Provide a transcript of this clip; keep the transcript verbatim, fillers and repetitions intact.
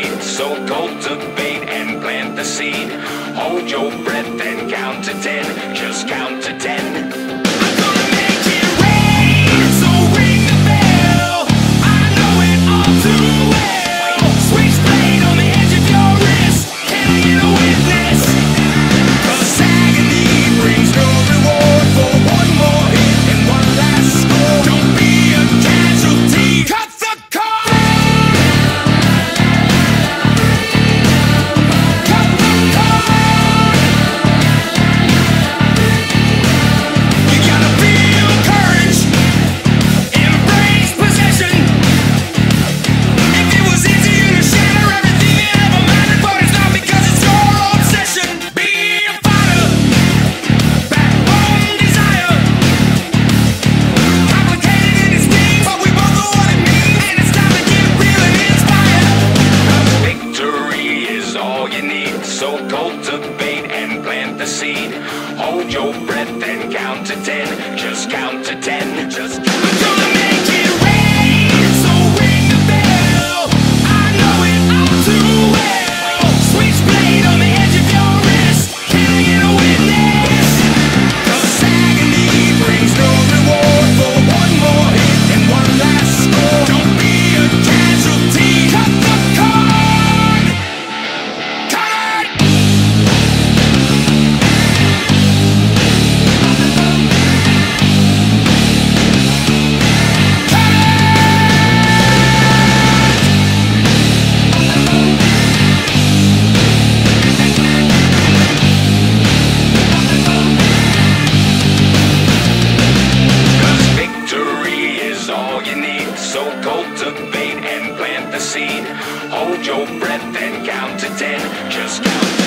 need. So cultivate and plant the seed. Hold your breath and count to ten. Just count to ten. I'm gonna make it rain, so ring the bell. I know it all too well. Switchblade on the edge of your wrist. Can I get a witness? 'Cause agony brings no reward for one more hit and one last score. Don't be a casualty. Cut the cord. Cut the cord. You gotta feel courage. Embrace possession. If it was easier to shatter everything you ever mattered, but it's not because it's your obsession. Be a fighter. Backbone desire. Complicated in its means, but we both know what it means. And it's time to get real and inspire. Victory is all you need. So cultivate and plant the seed. Hold your breath and count to ten. Just count to ten. Just count. I'm gonna make it rain, so ring the bell. I know it all too well. Switchblade on the edge of your wrist. Can I get a witness? 'Cause agony brings no reward for one more hit and one last score. Don't be a casualty. Cut the cord. Cut it. Cause victory is all you need. So cultivate and plant the seed. Hold your breath and count to ten. Just count to